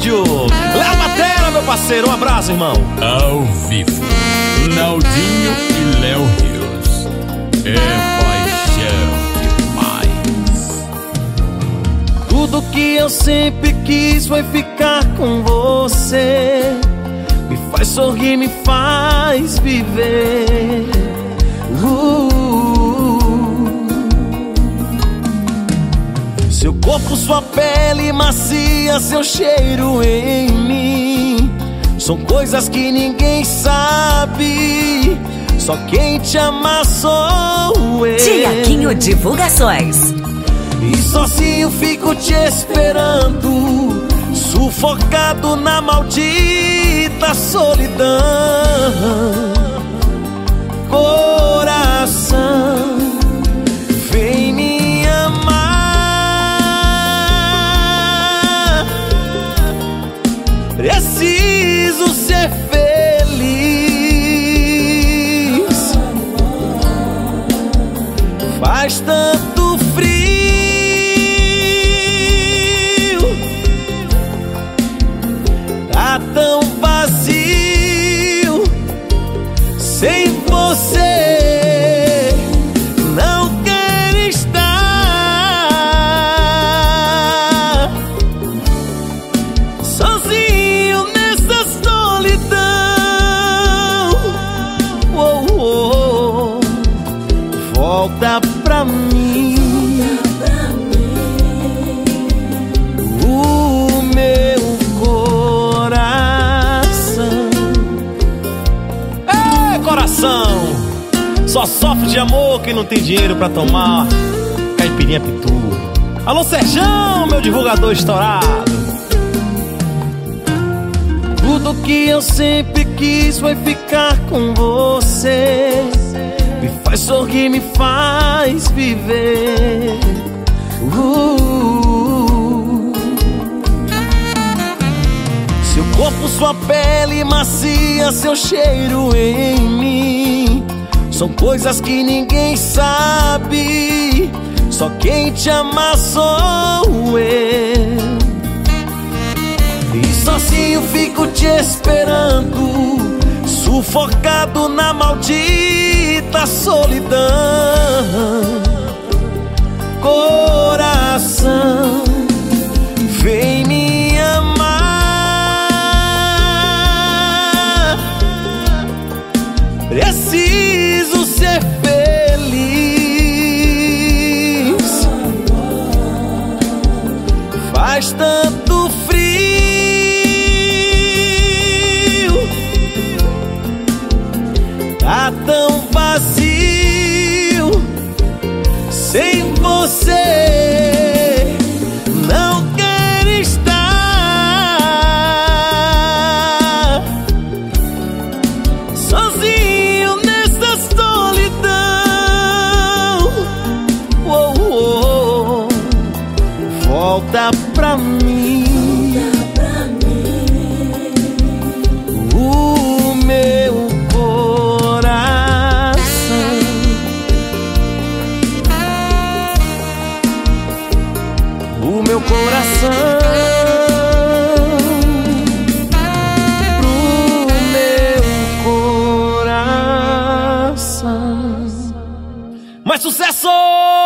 estúdio. Léo Batera, meu parceiro, um abraço, irmão. Ao vivo, Naldinho e Léo Rios. É paixão demais. Tudo que eu sempre quis foi ficar com você. Me faz sorrir, me faz viver. Seu corpo, sua pele macia, seu cheiro em mim, são coisas que ninguém sabe, só quem te ama sou eu. Tiaguinho Divulgações. E sozinho fico te esperando, sufocado na maldita solidão. Coração, vem me amar. Preciso ser feliz. Faz tanto frio, tá tão vazio sem você. Não quero estar sozinho nessa solidão. Oh, oh, oh. Volta pra mim. O meu coração. Ei, coração! Só sofre de amor quem não tem dinheiro pra tomar caipirinha pitu. Alô, Serjão, meu divulgador estourado. Tudo que eu sempre quis foi ficar com você. Me faz sorrir, me faz viver. Seu corpo, sua pele macia, seu cheiro em mim, são coisas que ninguém sabe, só quem te ama sou eu. E sozinho fico te esperando, sufocado na maldita solidão. Coração, vem me amar. Preciso ser feliz. Faz tanto frio, tá tão vazio sem você. Não quero estar sozinho nessa solidão. Oh, oh, oh. Volta pra mim. O meu coração. O meu coração. Pro meu coração. Mais sucesso!